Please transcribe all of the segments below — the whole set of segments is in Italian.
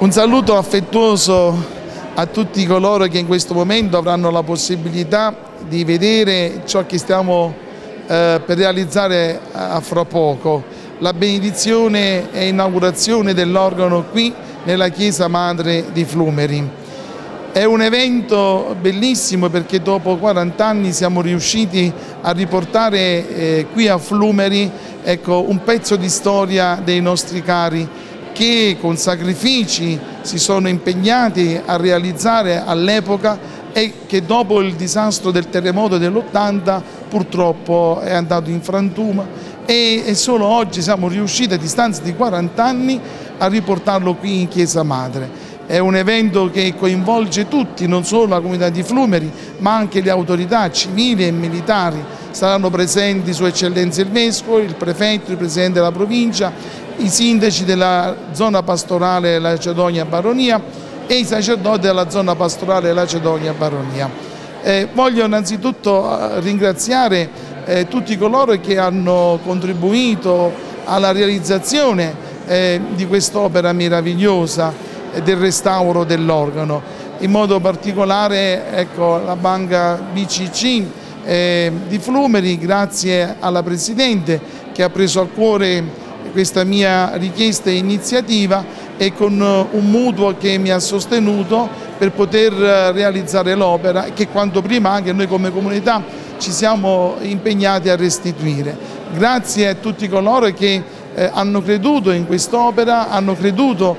Un saluto affettuoso a tutti coloro che in questo momento avranno la possibilità di vedere ciò che stiamo per realizzare a fra poco, la benedizione e inaugurazione dell'organo qui nella Chiesa Madre di Flumeri. È un evento bellissimo perché dopo 40 anni siamo riusciti a riportare qui a Flumeri, ecco, un pezzo di storia dei nostri cari che con sacrifici si sono impegnati a realizzare all'epoca e che dopo il disastro del terremoto dell'80 purtroppo è andato in frantuma e solo oggi siamo riusciti a distanza di 40 anni a riportarlo qui in Chiesa Madre. È un evento che coinvolge tutti, non solo la comunità di Flumeri, ma anche le autorità civili e militari. Saranno presenti Sua Eccellenza il Vescovo, il Prefetto, il Presidente della Provincia, i sindaci della zona pastorale Lacedonia Baronia e i sacerdoti della zona pastorale Lacedonia Baronia. Voglio innanzitutto ringraziare tutti coloro che hanno contribuito alla realizzazione di quest'opera meravigliosa del restauro dell'organo. In modo particolare ecco, la banca BCC di Flumeri, grazie alla Presidente che ha preso a cuore questa mia richiesta e iniziativa e con un mutuo che mi ha sostenuto per poter realizzare l'opera che quanto prima anche noi come comunità ci siamo impegnati a restituire. Grazie a tutti coloro che hanno creduto in quest'opera, hanno creduto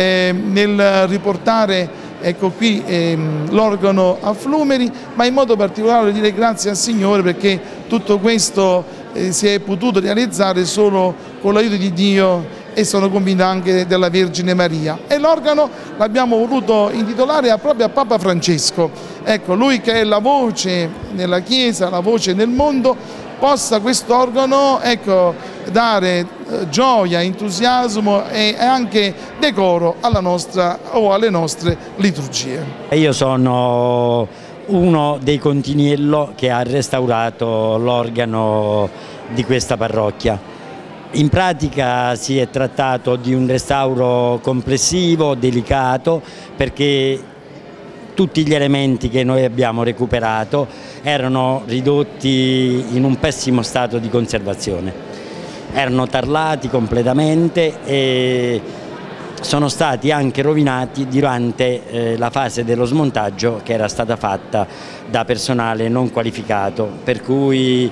nel riportare ecco qui l'organo a Flumeri, ma in modo particolare dire grazie al Signore perché tutto questo si è potuto realizzare solo con l'aiuto di Dio e sono convinto anche della Vergine Maria. E l'organo l'abbiamo voluto intitolare proprio a Papa Francesco. Ecco, lui che è la voce nella Chiesa, la voce nel mondo, possa quest'organo ecco, dare gioia, entusiasmo e anche decoro alla nostra o alle nostre liturgie. Io sono uno dei Continiello che ha restaurato l'organo di questa parrocchia. In pratica si è trattato di un restauro complessivo, delicato, perché tutti gli elementi che noi abbiamo recuperato erano ridotti in un pessimo stato di conservazione. Erano tarlati completamente e sono stati anche rovinati durante la fase dello smontaggio che era stata fatta da personale non qualificato, per cui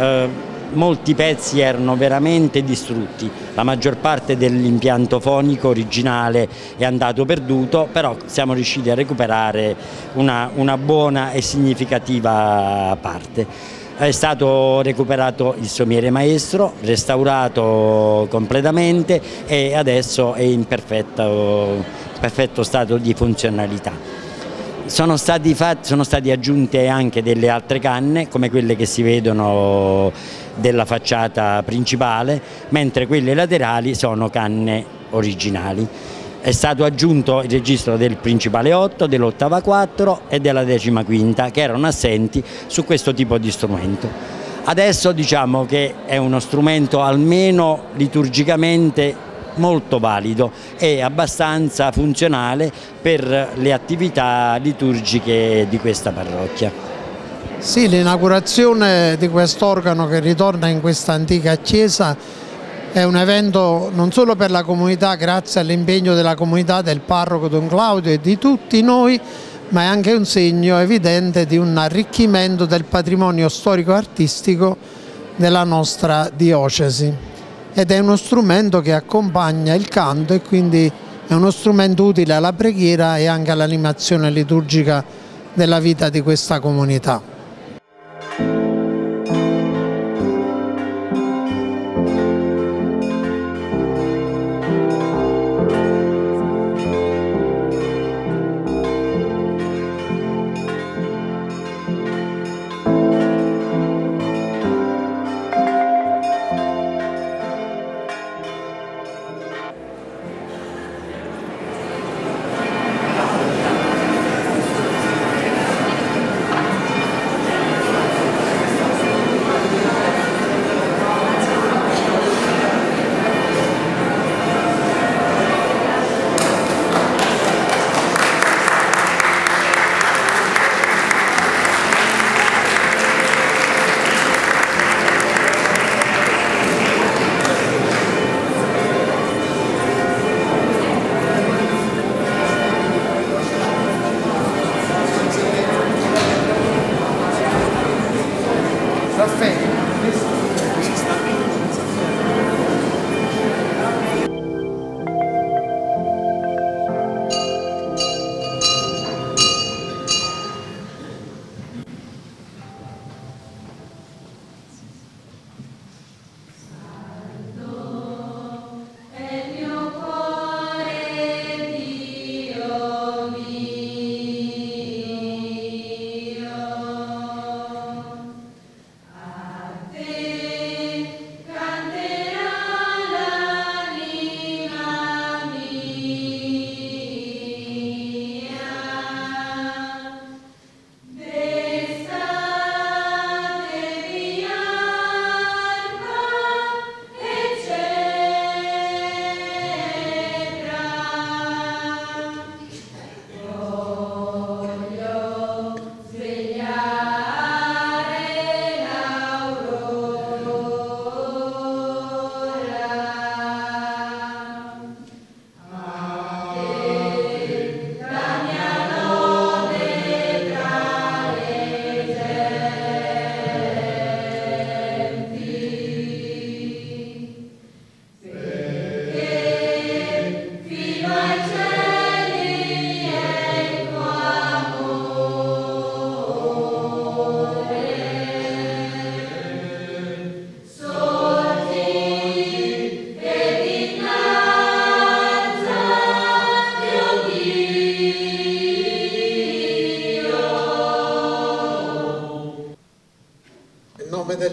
molti pezzi erano veramente distrutti. La maggior parte dell'impianto fonico originale è andato perduto, però siamo riusciti a recuperare una buona e significativa parte. È stato recuperato il somiere maestro, restaurato completamente e adesso è in perfetto stato di funzionalità. Sono state aggiunte anche delle altre canne come quelle che si vedono della facciata principale, mentre quelle laterali sono canne originali. È stato aggiunto il registro del principale 8, dell'ottava 4 e della 15ª che erano assenti su questo tipo di strumento. Adesso diciamo che è uno strumento almeno liturgicamente molto valido e abbastanza funzionale per le attività liturgiche di questa parrocchia. Sì, l'inaugurazione di quest'organo che ritorna in questa antica chiesa è un evento non solo per la comunità, grazie all'impegno della comunità, del parroco Don Claudio e di tutti noi, ma è anche un segno evidente di un arricchimento del patrimonio storico-artistico della nostra diocesi. Ed è uno strumento che accompagna il canto e quindi è uno strumento utile alla preghiera e anche all'animazione liturgica della vita di questa comunità.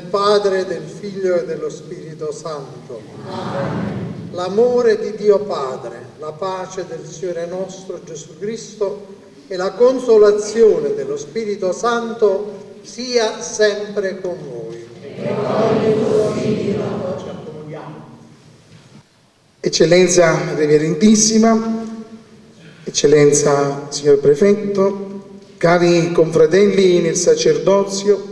Padre, del Figlio e dello Spirito Santo. L'amore di Dio Padre, la pace del Signore nostro Gesù Cristo e la consolazione dello Spirito Santo sia sempre con voi. Eccellenza Reverendissima, Eccellenza Signor Prefetto, cari confratelli nel sacerdozio,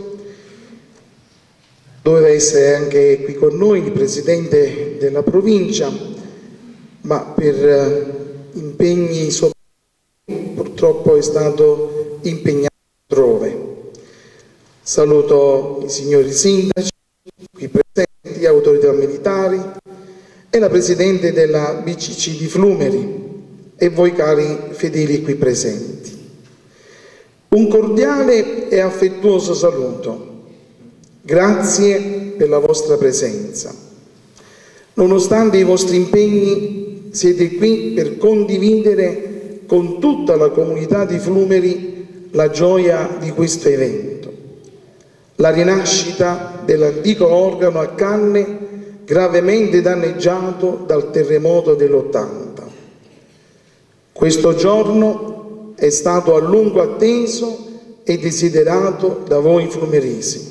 doveva essere anche qui con noi il Presidente della provincia, ma per impegni purtroppo è stato impegnato altrove. Saluto i signori sindaci, qui presenti, autorità militari e la Presidente della BCC di Flumeri e voi cari fedeli qui presenti. Un cordiale e affettuoso saluto. Grazie per la vostra presenza. Nonostante i vostri impegni, siete qui per condividere con tutta la comunità di Flumeri la gioia di questo evento. La rinascita dell'antico organo a canne gravemente danneggiato dal terremoto dell'80. Questo giorno è stato a lungo atteso e desiderato da voi flumeresi.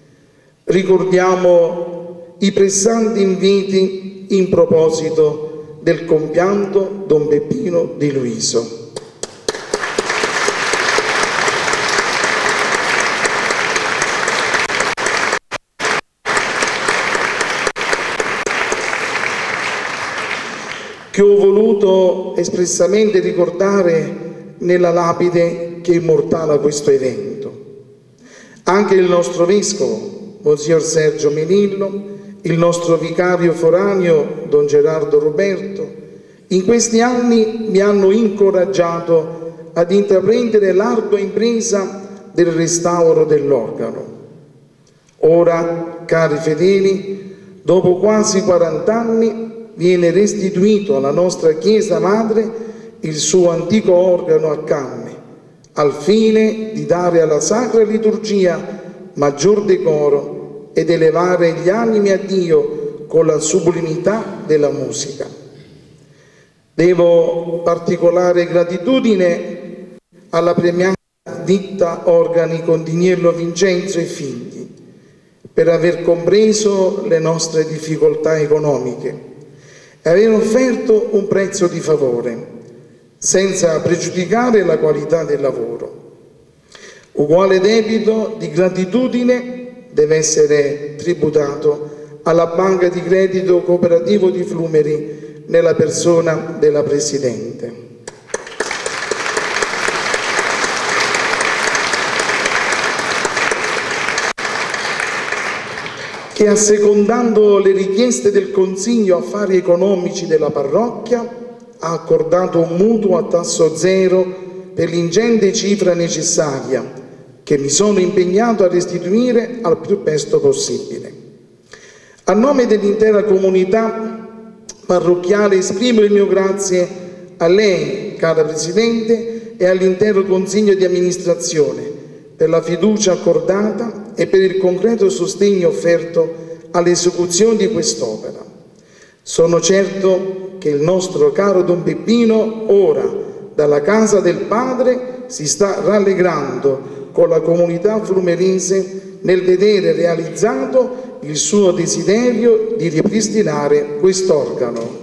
Ricordiamo i pressanti inviti in proposito del compianto Don Peppino Di Luiso. Che ho voluto espressamente ricordare nella lapide che immortala questo evento. Anche il nostro Vescovo, Monsignor Sergio Menillo, il nostro vicario foraneo, Don Gerardo Roberto, in questi anni mi hanno incoraggiato ad intraprendere l'ardua impresa del restauro dell'organo. Ora, cari fedeli, dopo quasi 40 anni, viene restituito alla nostra Chiesa Madre il suo antico organo a canne, al fine di dare alla Sacra Liturgia maggior decoro ed elevare gli animi a Dio con la sublimità della musica. Devo particolare gratitudine alla premiata ditta Organi Condiniello Vincenzo e Figli per aver compreso le nostre difficoltà economiche e aver offerto un prezzo di favore, senza pregiudicare la qualità del lavoro. Uguale debito di gratitudine deve essere tributato alla Banca di Credito Cooperativo di Flumeri nella persona della Presidente. Che assecondando le richieste del Consiglio Affari Economici della parrocchia ha accordato un mutuo a tasso zero per l'ingente cifra necessaria che mi sono impegnato a restituire al più presto possibile. A nome dell'intera comunità parrocchiale esprimo il mio grazie a lei, cara Presidente, e all'intero Consiglio di amministrazione per la fiducia accordata e per il concreto sostegno offerto all'esecuzione di quest'opera. Sono certo che il nostro caro Don Peppino ora, dalla casa del Padre, si sta rallegrando con la comunità flumerese nel vedere realizzato il suo desiderio di ripristinare quest'organo.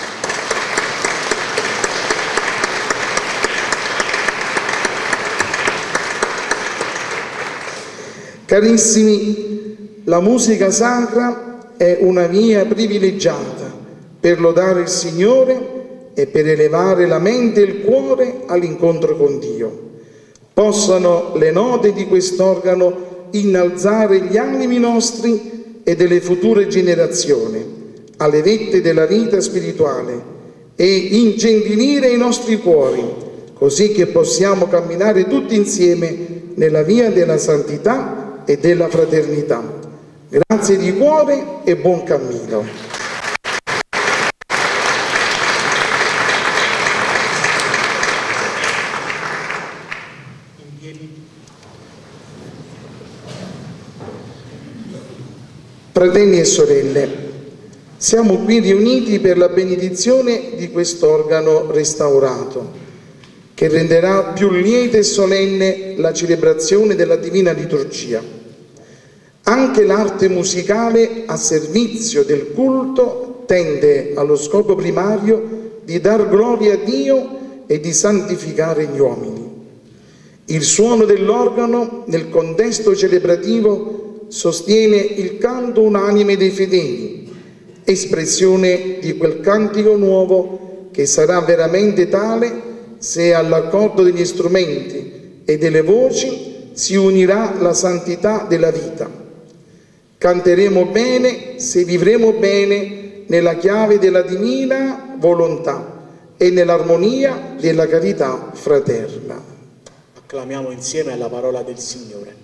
Carissimi, la musica sacra è una via privilegiata per lodare il Signore e per elevare la mente e il cuore all'incontro con Dio. Possano le note di quest'organo innalzare gli animi nostri e delle future generazioni alle vette della vita spirituale e ingentilire i nostri cuori, così che possiamo camminare tutti insieme nella via della santità e della fraternità. Grazie di cuore e buon cammino. Fratelli e sorelle, siamo qui riuniti per la benedizione di quest'organo restaurato, che renderà più lieta e solenne la celebrazione della Divina Liturgia. Anche l'arte musicale a servizio del culto tende allo scopo primario di dar gloria a Dio e di santificare gli uomini. Il suono dell'organo nel contesto celebrativo sostiene il canto unanime dei fedeli, espressione di quel cantico nuovo che sarà veramente tale se all'accordo degli strumenti e delle voci si unirà la santità della vita. Canteremo bene se vivremo bene nella chiave della divina volontà e nell'armonia della carità fraterna. Acclamiamo insieme alla parola del Signore.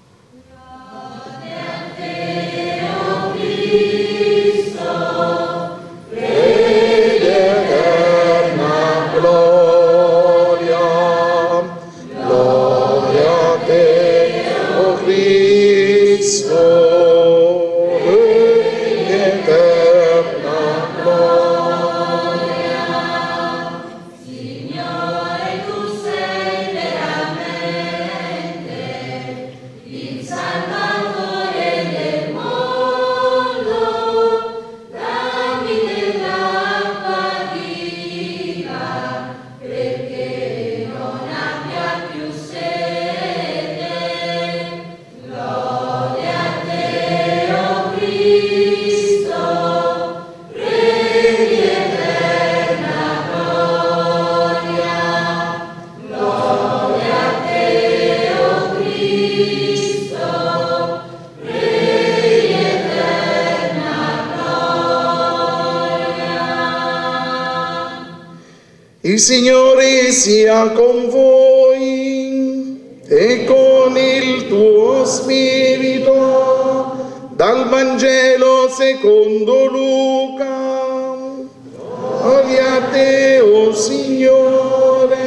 Il Signore sia con voi e con il tuo spirito, dal Vangelo secondo Luca. Gloria a te, o Signore.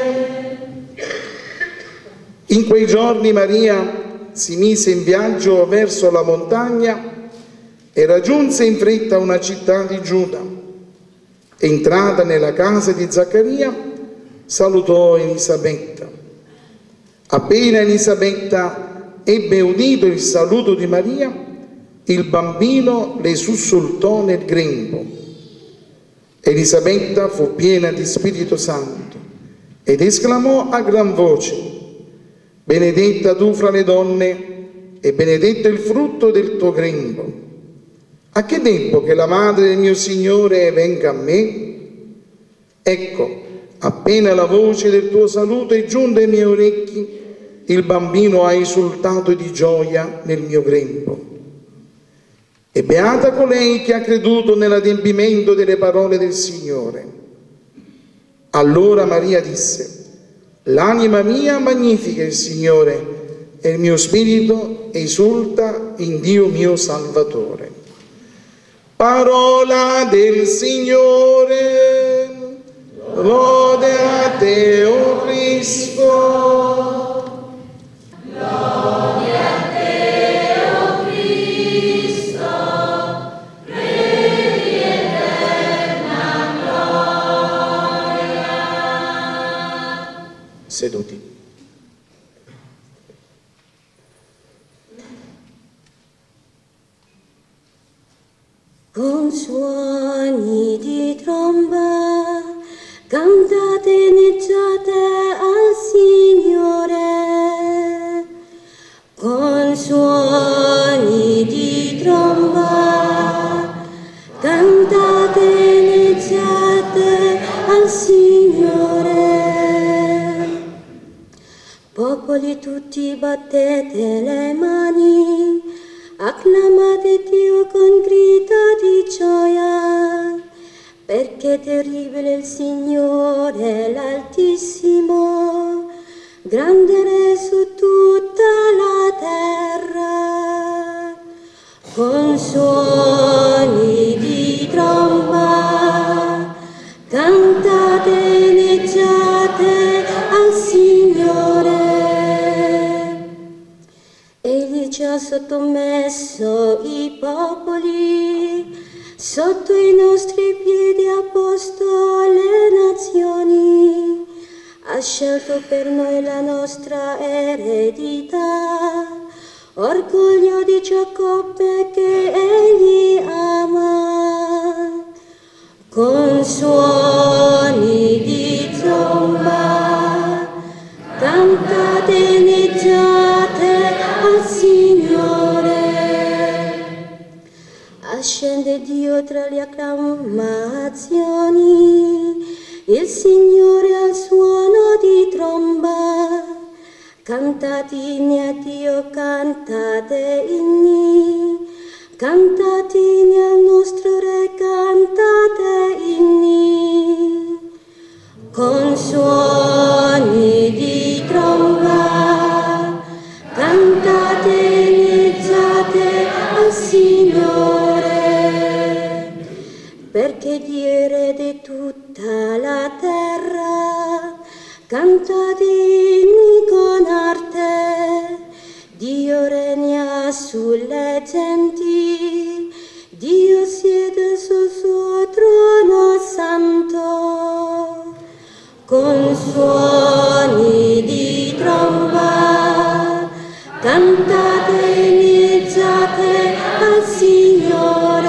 In quei giorni Maria si mise in viaggio verso la montagna e raggiunse in fretta una città di Giuda. Entrata nella casa di Zaccaria, salutò Elisabetta. Appena Elisabetta ebbe udito il saluto di Maria, il bambino le sussultò nel grembo. Elisabetta fu piena di Spirito Santo ed esclamò a gran voce: benedetta tu fra le donne e benedetto il frutto del tuo grembo. A che debbo che la madre del mio Signore venga a me? Ecco, appena la voce del tuo saluto è giunta ai miei orecchi, il bambino ha esultato di gioia nel mio grembo. E beata colei che ha creduto nell'adempimento delle parole del Signore. Allora Maria disse: l'anima mia magnifica il Signore e il mio spirito esulta in Dio mio Salvatore. Parola del Signore, lode a te, o Cristo. Lode a te, o Cristo, Re di eterna gloria. Seduti. Con suoni di tromba cantate e inneggiate al Signore. Con suoni di tromba cantate e inneggiate al Signore. Popoli tutti battete le mani, acclamate Dio con grida di gioia, perché terribile il Signore l'Altissimo, grande Re su tutta la terra. Con suoni di tromba cantate e inneggiate al Signore. Egli ci ha sottomesso i popoli sotto i nostri piedi ha posto le nazioni, ha scelto per noi la nostra eredità, orgoglio di Giacobbe che egli ama. Con suoni di tromba cantate e inneggiate al Signore. Ascende Dio tra le acclamazioni, il Signore al suono di tromba. Cantate inni a Dio, cantate inni, cantate inni al nostro Re, cantate inni. Con suoni di tromba cantate e inneggiate al Signore, perché Dio è Re di tutta la terra. Cantate inni con arte, Dio regna sulle genti, Dio siede sul suo trono santo. Con suoni di tromba cantate e inneggiate al Signore.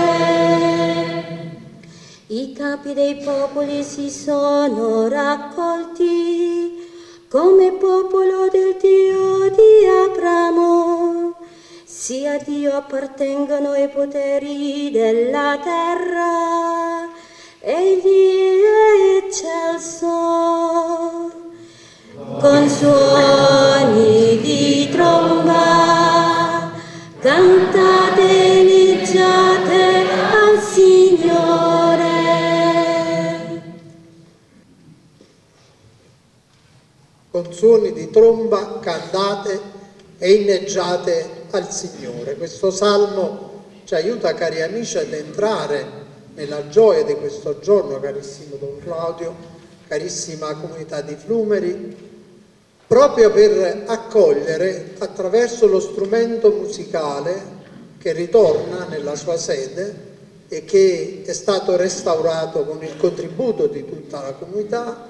I capi dei popoli si sono raccolti come popolo del Dio di Abramo. Sì, a Dio appartengono i poteri della terra, egli è eccelso. Con suoni di tromba cantate e inneggiate al Signore. Con suoni di tromba cantate e inneggiate al Signore. Questo salmo ci aiuta, cari amici, ad entrare nella gioia di questo giorno, carissimo Don Claudio, carissima comunità di Flumeri, proprio per accogliere attraverso lo strumento musicale che ritorna nella sua sede e che è stato restaurato con il contributo di tutta la comunità,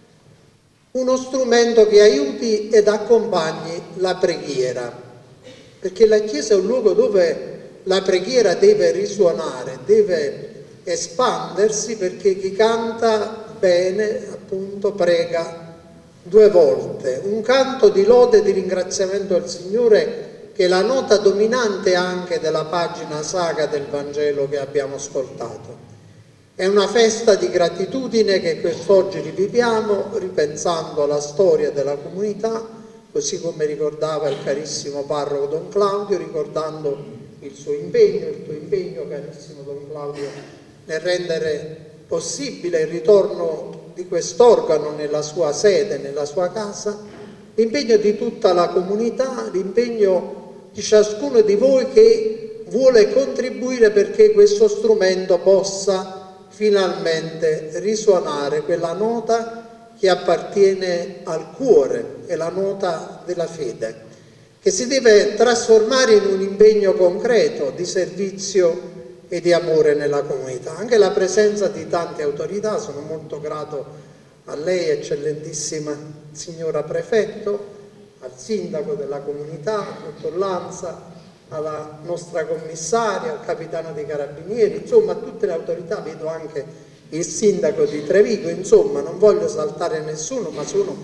uno strumento che aiuti ed accompagni la preghiera, perché la Chiesa è un luogo dove la preghiera deve risuonare, deve espandersi, perché chi canta bene, appunto, prega due volte. Un canto di lode e di ringraziamento al Signore, che è la nota dominante anche della pagina saga del Vangelo che abbiamo ascoltato. È una festa di gratitudine che quest'oggi riviviamo, ripensando alla storia della comunità, così come ricordava il carissimo parroco Don Claudio, ricordando il suo impegno, il tuo impegno, carissimo Don Claudio, nel rendere possibile il ritorno di quest'organo nella sua sede, nella sua casa, l'impegno di tutta la comunità, l'impegno di ciascuno di voi che vuole contribuire perché questo strumento possa finalmente risuonare quella nota che appartiene al cuore, è la nota della fede, che si deve trasformare in un impegno concreto di servizio e di amore nella comunità. Anche la presenza di tante autorità, sono molto grato a lei, eccellentissima signora prefetto, al sindaco della comunità, al dottor Lanza, alla nostra commissaria, al capitano dei carabinieri, insomma a tutte le autorità, vedo anche il sindaco di Trevigo, insomma non voglio saltare nessuno, ma sono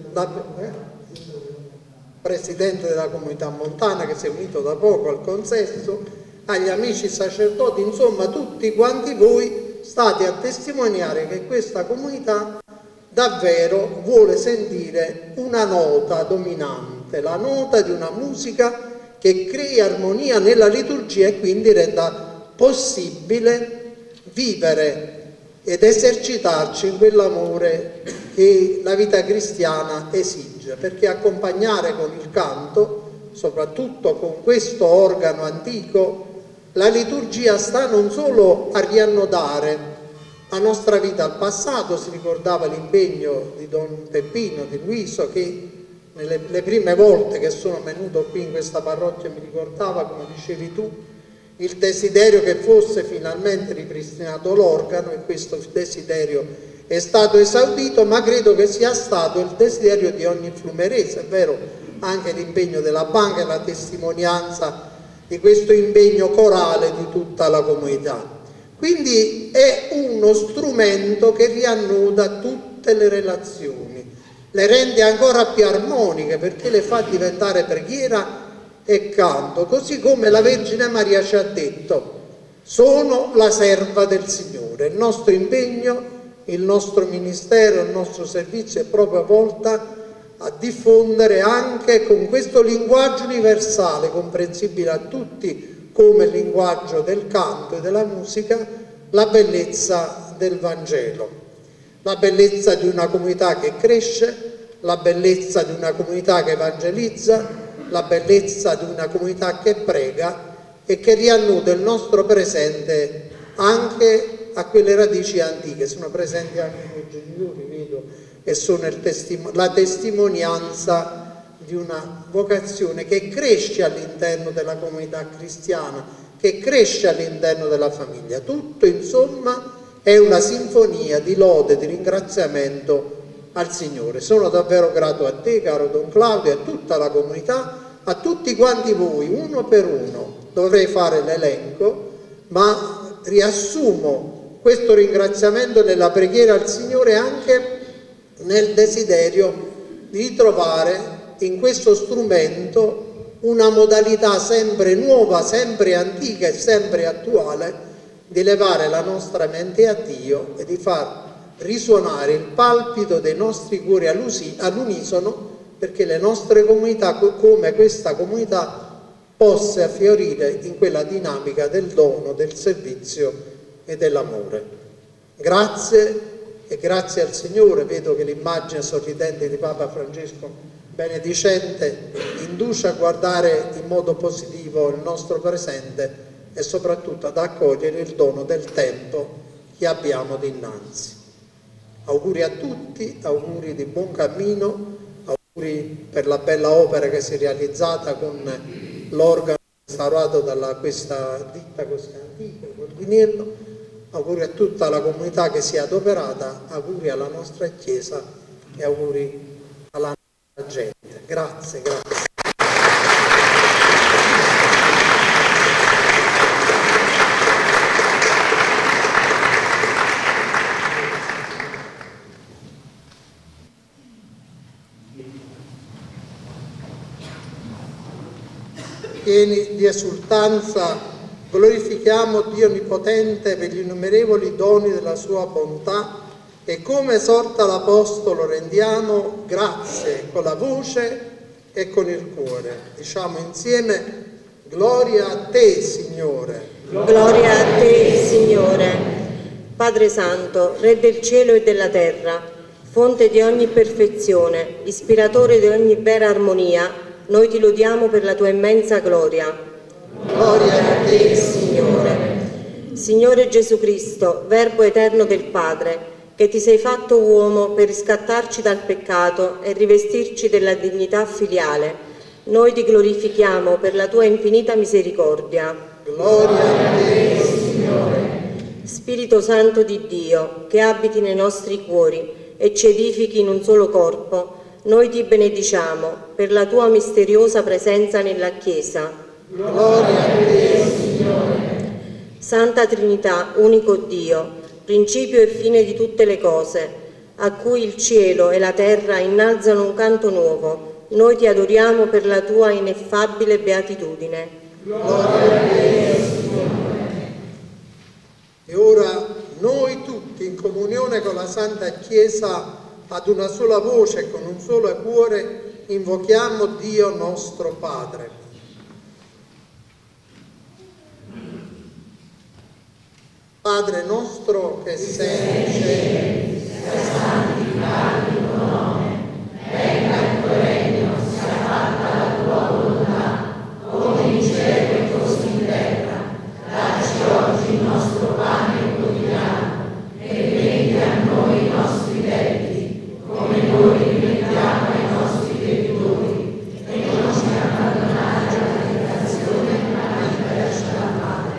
presidente della comunità montana che si è unito da poco al consesso, agli amici sacerdoti, insomma tutti quanti voi state a testimoniare che questa comunità davvero vuole sentire una nota dominante, la nota di una musica che crei armonia nella liturgia e quindi renda possibile vivere ed esercitarci in quell'amore che la vita cristiana esige, perché accompagnare con il canto, soprattutto con questo organo antico, la liturgia sta non solo a riannodare la nostra vita al passato. Si ricordava l'impegno di Don Peppino, di Luiso, che le prime volte che sono venuto qui in questa parrocchia mi ricordava, come dicevi tu, il desiderio che fosse finalmente ripristinato l'organo, e questo desiderio è stato esaudito, ma credo che sia stato il desiderio di ogni flumerese, è vero, anche l'impegno della banca e la testimonianza di questo impegno corale di tutta la comunità. Quindi è uno strumento che riannuda tutte le relazioni, le rende ancora più armoniche, perché le fa diventare preghiera e canto, così come la Vergine Maria ci ha detto: sono la serva del Signore. Il nostro impegno, il nostro ministero, il nostro servizio è proprio volta a diffondere anche con questo linguaggio universale, comprensibile a tutti come il linguaggio del canto e della musica, la bellezza del Vangelo, la bellezza di una comunità che cresce, la bellezza di una comunità che evangelizza, la bellezza di una comunità che prega e che riannuda il nostro presente anche a quelle radici antiche. Sono presenti anche i miei genitori, vedo, e sono la testimonianza di una vocazione che cresce all'interno della comunità cristiana, che cresce all'interno della famiglia. Tutto, insomma, è una sinfonia di lode, di ringraziamento al Signore. Sono davvero grato a te, caro Don Claudio, a tutta la comunità, a tutti quanti voi, uno per uno. Dovrei fare l'elenco, ma riassumo questo ringraziamento nella preghiera al Signore, anche nel desiderio di trovare in questo strumento una modalità sempre nuova, sempre antica e sempre attuale di levare la nostra mente a Dio e di far risuonare il palpito dei nostri cuori all'unisono, perché le nostre comunità, come questa comunità, possa fiorire in quella dinamica del dono, del servizio e dell'amore. Grazie. E grazie al Signore, vedo che l'immagine sorridente di Papa Francesco, benedicente, induce a guardare in modo positivo il nostro presente e soprattutto ad accogliere il dono del tempo che abbiamo dinanzi. Auguri a tutti, auguri di buon cammino, auguri per la bella opera che si è realizzata con l'organo restaurato da questa ditta così antica, Cordiniello. Auguri a tutta la comunità che si è adoperata, auguri alla nostra Chiesa e auguri alla nostra gente. Grazie, grazie. Pieni di esultanza, glorifichiamo Dio Onnipotente per gli innumerevoli doni della sua bontà e, come esorta l'Apostolo, rendiamo grazie con la voce e con il cuore. Diciamo insieme: gloria a te, Signore. Gloria a te, Signore. Padre Santo, Re del cielo e della terra, fonte di ogni perfezione, ispiratore di ogni vera armonia, noi ti lodiamo per la tua immensa gloria. Gloria a te, Signore. Signore Gesù Cristo, Verbo eterno del Padre, che ti sei fatto uomo per riscattarci dal peccato e rivestirci della dignità filiale, noi ti glorifichiamo per la tua infinita misericordia. Gloria a te, Signore. Spirito Santo di Dio, che abiti nei nostri cuori e ci edifichi in un solo corpo, noi ti benediciamo per la tua misteriosa presenza nella Chiesa. Gloria a te, Signore. Santa Trinità, unico Dio, principio e fine di tutte le cose, a cui il cielo e la terra innalzano un canto nuovo, noi ti adoriamo per la tua ineffabile beatitudine. Gloria a te, Signore. E ora noi tutti, in comunione con la Santa Chiesa, ad una sola voce e con un solo cuore, invochiamo Dio nostro Padre. Padre nostro che sei in cielo, sia santificato il tuo nome, venga il tuo regno, sia fatta la tua volontà, come in cielo e così in terra. Dacci oggi il nostro pane quotidiano e rimetti a noi i nostri debiti, come noi rimettiamo ai nostri debitori, e non ci abbandonare alla tentazione, ma liberaci dal male.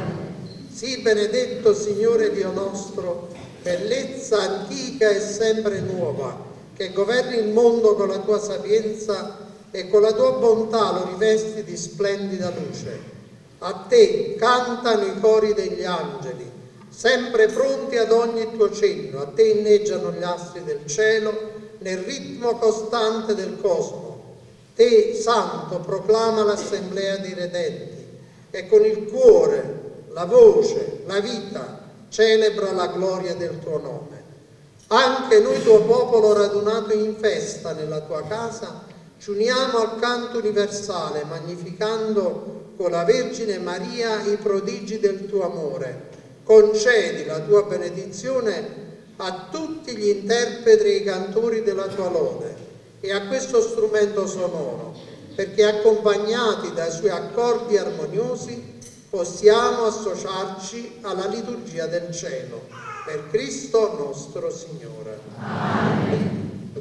benedetto Signore Dio nostro, bellezza antica e sempre nuova, che governi il mondo con la tua sapienza e con la tua bontà lo rivesti di splendida luce. A te cantano i cori degli angeli, sempre pronti ad ogni tuo cenno, a te inneggiano gli astri del cielo, nel ritmo costante del cosmo. Te, Santo, proclama l'assemblea dei redenti e con il cuore, la voce, la vita, celebra la gloria del tuo nome. Anche noi, tuo popolo radunato in festa nella tua casa, ci uniamo al canto universale, magnificando con la Vergine Maria i prodigi del tuo amore. Concedi la tua benedizione a tutti gli interpreti e i cantori della tua lode e a questo strumento sonoro, perché accompagnati dai suoi accordi armoniosi possiamo associarci alla liturgia del cielo. Per Cristo nostro Signore. Amen.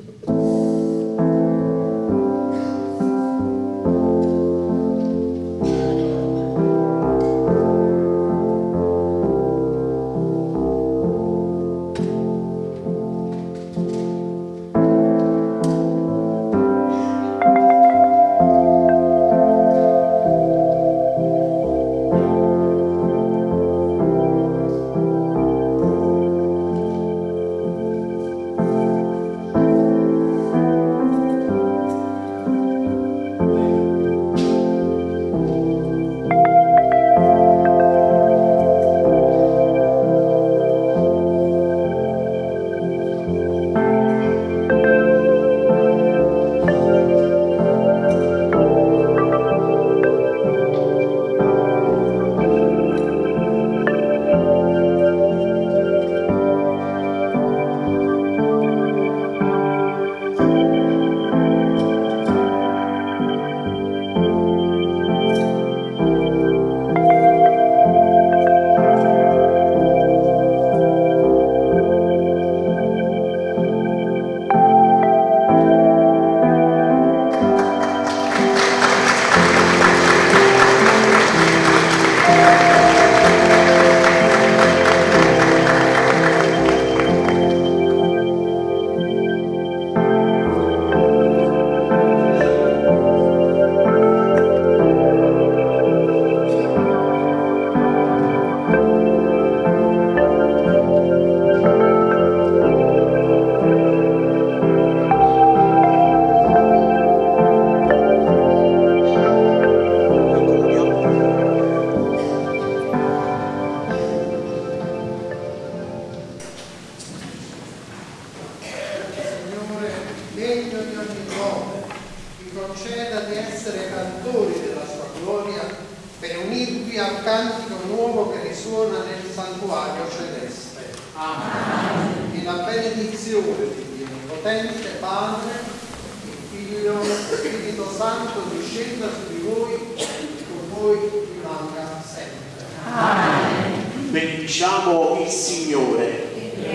Benediciamo il Signore.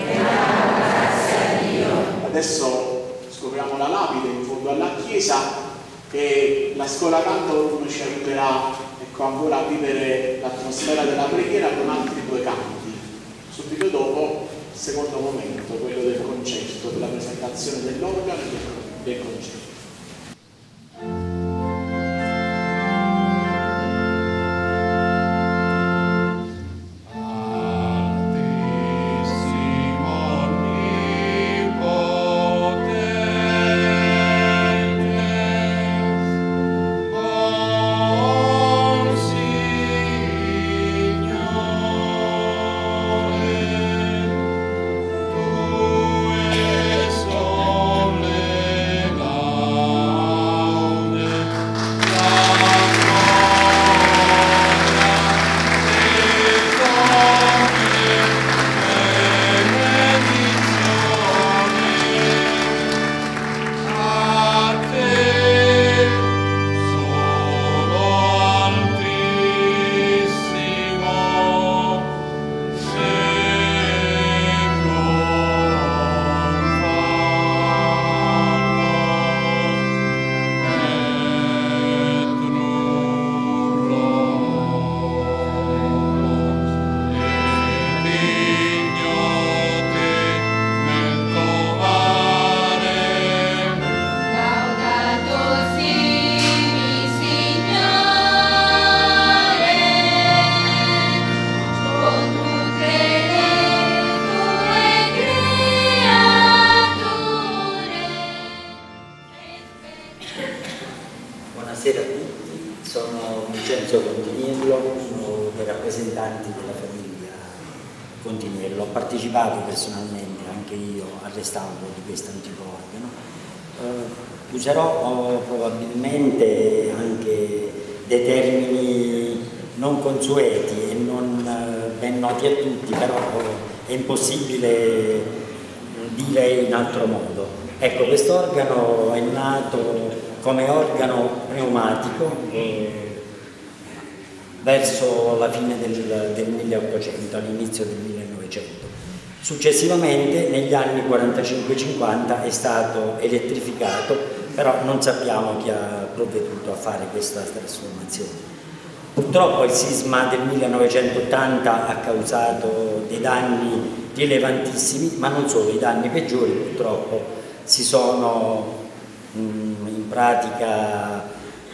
Adesso scopriamo la lapide in fondo alla chiesa e la scuola canto ci aiuterà, ecco, ancora a vivere l'atmosfera della preghiera con altri due canti. Subito dopo il secondo momento, quello del concerto, della presentazione dell'organo e del concerto. Solleva Continiello. Ho partecipato personalmente anche io al restauro di questo antico organo. Userò probabilmente anche dei termini non consueti e non ben noti a tutti, però è impossibile dire in altro modo. Ecco, questo organo è nato come organo pneumatico verso la fine del 1800, all'inizio del 1900. Successivamente, negli anni 45-50, è stato elettrificato, però non sappiamo chi ha provveduto a fare questa trasformazione. Purtroppo il sisma del 1980 ha causato dei danni rilevantissimi, ma non solo, i danni peggiori purtroppo si sono in pratica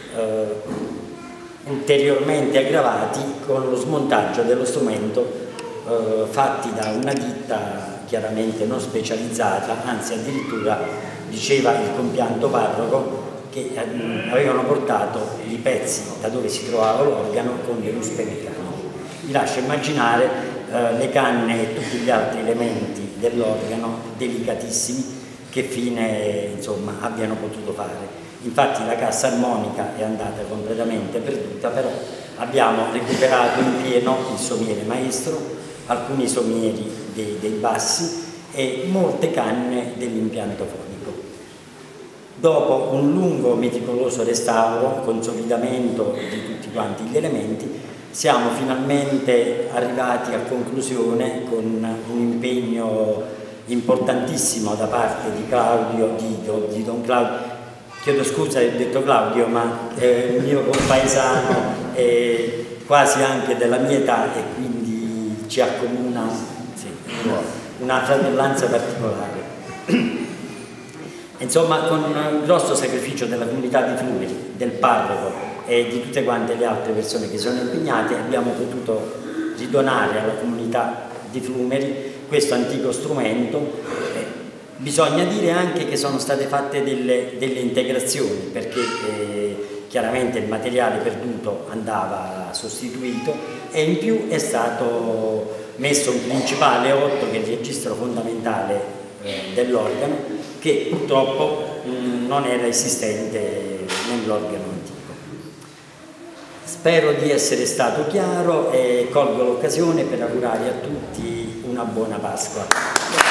ulteriormente aggravati con lo smontaggio dello strumento fatti da una ditta chiaramente non specializzata, anzi addirittura diceva il compianto parroco che avevano portato i pezzi da dove si trovava l'organo con le ruspe meccaniche. Vi lascio immaginare le canne e tutti gli altri elementi dell'organo delicatissimi che fine insomma abbiano potuto fare. Infatti la cassa armonica è andata completamente perduta, però abbiamo recuperato in pieno il somiere maestro, alcuni somieri dei bassi e molte canne dell'impianto fonico. Dopo un lungo meticoloso restauro, consolidamento di tutti quanti gli elementi, siamo finalmente arrivati a conclusione con un impegno importantissimo da parte di Claudio, di Don Claudio. Chiedo scusa, ho detto Claudio, ma è un mio compaesano, quasi anche della mia età, e quindi ci accomuna una fratellanza particolare. Insomma, con un grosso sacrificio della comunità di Flumeri, del parroco e di tutte quante le altre persone che sono impegnate, abbiamo potuto ridonare alla comunità di Flumeri questo antico strumento. Bisogna dire anche che sono state fatte delle integrazioni, perché chiaramente il materiale perduto andava sostituito e in più è stato messo un principale 8 che è il registro fondamentale dell'organo, che purtroppo non era esistente nell'organo antico. Spero di essere stato chiaro e colgo l'occasione per augurare a tutti una buona Pasqua.